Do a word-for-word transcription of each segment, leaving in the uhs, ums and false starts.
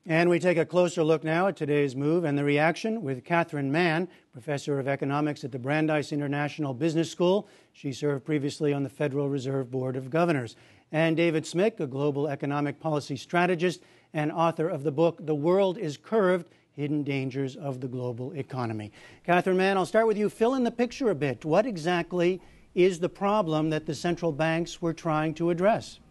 And we take a closer look now at today's move and the reaction with Catherine Mann, professor of economics at the Brandeis International Business School. She served previously on the Federal Reserve Board of Governors. And David Smick, a global economic policy strategist and author of the book, The World is Curved, Hidden Dangers of the Global Economy. Catherine Mann, I'll start with you. Fill in the picture a bit. What exactly is the problem that the central banks were trying to address?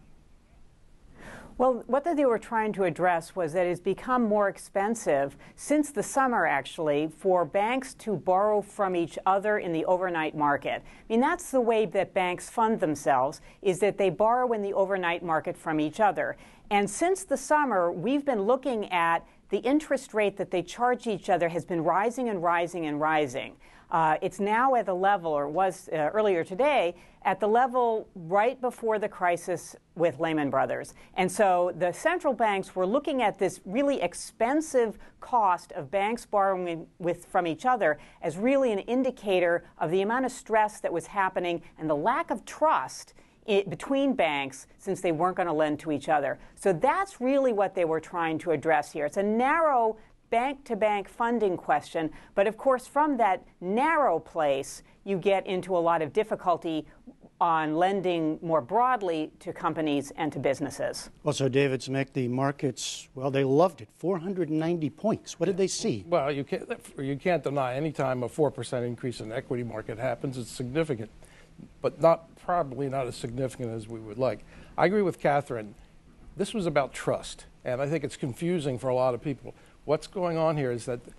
Well, what they were trying to address was that it's become more expensive since the summer, actually, for banks to borrow from each other in the overnight market. I mean, that's the way that banks fund themselves, is that they borrow in the overnight market from each other. And since the summer, we've been looking at the interest rate that they charge each other has been rising and rising and rising. Uh, it's now at the level, or was uh, earlier today, at the level right before the crisis with Lehman Brothers. And so the central banks were looking at this really expensive cost of banks borrowing with, from each other as really an indicator of the amount of stress that was happening and the lack of trust It, between banks, since they weren't going to lend to each other. So that's really what they were trying to address here. It's a narrow bank-to-bank funding question, but of course from that narrow place you get into a lot of difficulty on lending more broadly to companies and to businesses. Well, so David Smick, the markets, well, they loved it. four hundred ninety points. What did they see? Well, you can't, you can't deny any time a four percent increase in the equity market happens, it's significant, but not probably not as significant as we would like. I agree with Catherine. This was about trust, and I think it's confusing for a lot of people. What's going on here is that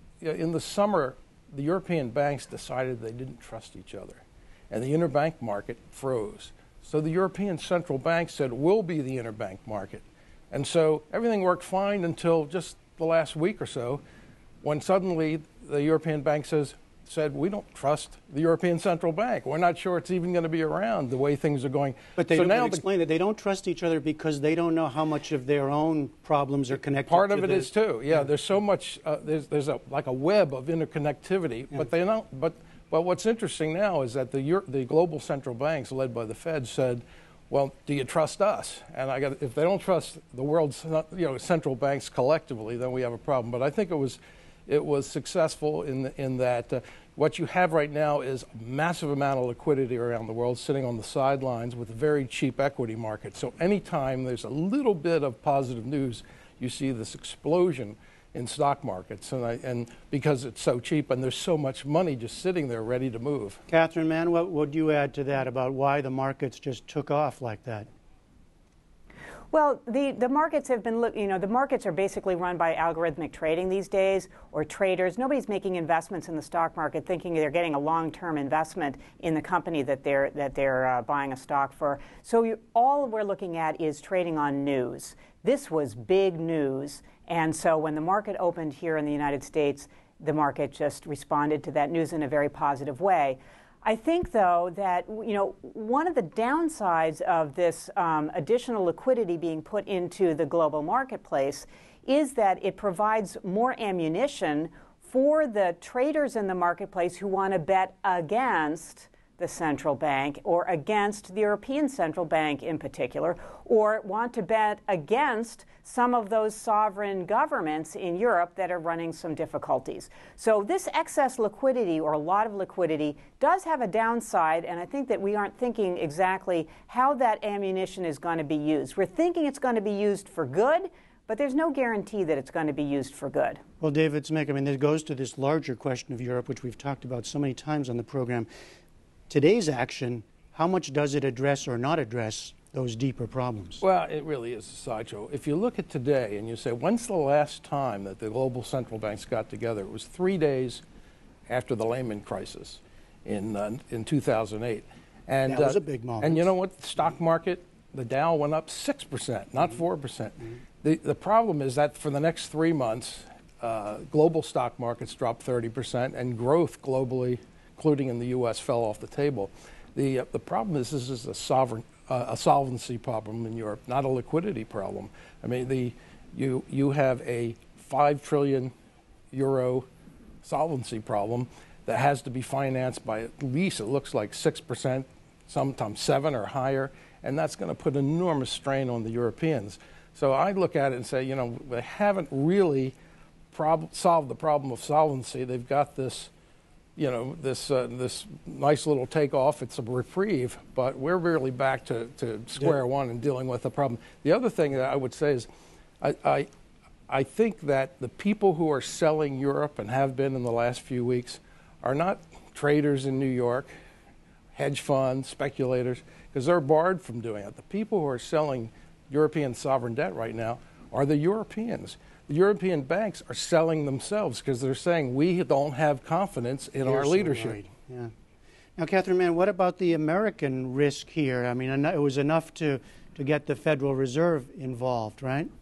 in the summer, the European banks decided they didn't trust each other, and the interbank market froze. So the European Central Bank said, we'll be the interbank market. And so everything worked fine until just the last week or so, when suddenly the European bank says, said, we don't trust the European Central Bank. We're not sure it's even going to be around the way things are going. But they so don't now explain the, that they don't trust each other because they don't know how much of their own problems are connected. Part to of it the, is too. Yeah, yeah. There's so much. Uh, there's there's a like a web of interconnectivity. Yeah. But they don't. But but what's interesting now is that the Euro, the global central banks, led by the Fed, said, well, do you trust us? And I got if they don't trust the world's you know central banks collectively, then we have a problem. But I think it was. It was successful in, the, in that uh, what you have right now is a massive amount of liquidity around the world sitting on the sidelines with a very cheap equity market. So anytime there's a little bit of positive news, you see this explosion in stock markets. And, I, and because it's so cheap and there's so much money just sitting there ready to move. Catherine Mann, what would you add to that about why the markets just took off like that? Well, the, the markets have been, you know, the markets are basically run by algorithmic trading these days, or traders. Nobody's making investments in the stock market thinking they're getting a long-term investment in the company that they're, that they're uh, buying a stock for. So you, all we're looking at is trading on news. This was big news, and so when the market opened here in the United States, the market just responded to that news in a very positive way. I think, though, that you know one of the downsides of this um, additional liquidity being put into the global marketplace is that it provides more ammunition for the traders in the marketplace who want to bet against the central bank or against the European Central Bank in particular, or want to bet against some of those sovereign governments in Europe that are running some difficulties. So this excess liquidity, or a lot of liquidity, does have a downside, and I think that we aren't thinking exactly how that ammunition is going to be used. We're thinking it's going to be used for good, but there's no guarantee that it's going to be used for good. Well, David Smick, I mean, this goes to this larger question of Europe, which we've talked about so many times on the program. Today's action, how much does it address or not address those deeper problems? Well, it really is a sideshow. If you look at today and you say, when's the last time that the global central banks got together? It was three days after the Lehman crisis in uh, in two thousand eight. And, that was uh, a big moment. And you know what? The stock market, the Dow went up six percent, not four percent. Mm-hmm. The, the problem is that for the next three months, uh, global stock markets dropped thirty percent, and growth globally, including in the U S, fell off the table. The, uh, the problem is this is a sovereign, uh, a solvency problem in Europe, not a liquidity problem. I mean, the, you, you have a five trillion euro solvency problem that has to be financed by at least, it looks like six percent, sometimes seven or higher, and that's going to put enormous strain on the Europeans. So I look at it and say, you know, they haven't really prob- solved the problem of solvency. They've got this, you know, this uh, this nice little takeoff. It's a reprieve, but we're really back to, to square yeah. one and dealing with the problem. The other thing that I would say is, I, I I think that the people who are selling Europe and have been in the last few weeks are not traders in New York, hedge funds, speculators, because they're barred from doing it. The people who are selling European sovereign debt right now are the Europeans. The European banks are selling themselves because they're saying we don't have confidence in You're our so leadership. Right. Yeah. Now, Catherine Mann, what about the American risk here? I mean, it was enough to, to get the Federal Reserve involved, right?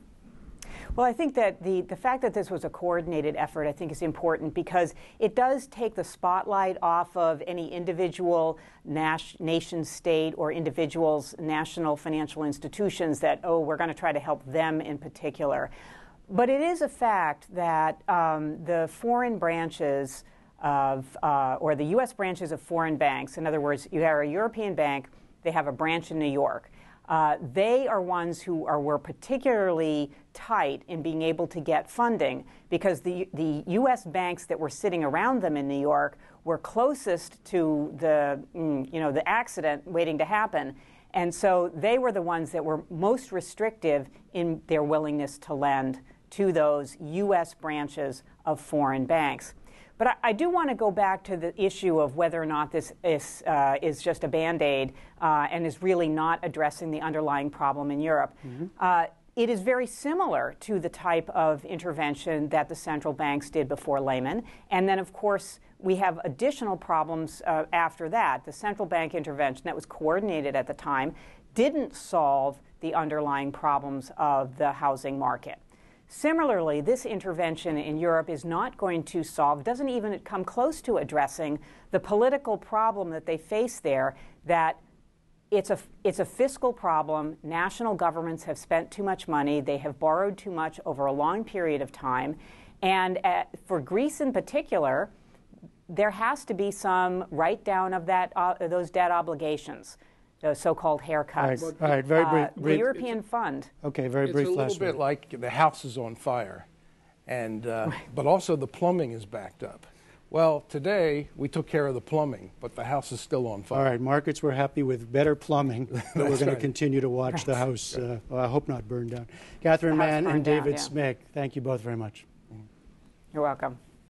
Well, I think that the, the fact that this was a coordinated effort, I think, is important because it does take the spotlight off of any individual nas- nation state or individuals' national financial institutions that, oh, we're going to try to help them in particular. But it is a fact that um, the foreign branches of, uh, or the U S branches of foreign banks, in other words, you have a European bank, they have a branch in New York. Uh, they are ones who are were particularly tight in being able to get funding because the the U S banks that were sitting around them in New York were closest to the mm, you know the accident waiting to happen, and so they were the ones that were most restrictive in their willingness to lend to those U S branches of foreign banks. But I, I do want to go back to the issue of whether or not this is, uh, is just a Band-Aid uh, and is really not addressing the underlying problem in Europe. Mm-hmm. Uh, it is very similar to the type of intervention that the central banks did before Lehman. And then, of course, we have additional problems uh, after that. The central bank intervention that was coordinated at the time didn't solve the underlying problems of the housing market. Similarly, this intervention in Europe is not going to solve, doesn't even come close to addressing the political problem that they face there, that it's a, it's a fiscal problem. National governments have spent too much money. They have borrowed too much over a long period of time. And uh, for Greece in particular, there has to be some write-down of that, uh, those debt obligations. Those so-called haircuts. All right, all right, very brief. Uh, the European Fund. Okay, very brief. It's a little last bit word. like the house is on fire, and uh, but also the plumbing is backed up. Well, today we took care of the plumbing, but the house is still on fire. All right, markets were happy with better plumbing, but we're going right. to continue to watch right. the house. Uh, well, I hope not burn down. Catherine Mann and David down, yeah. Smick, thank you both very much. You're welcome.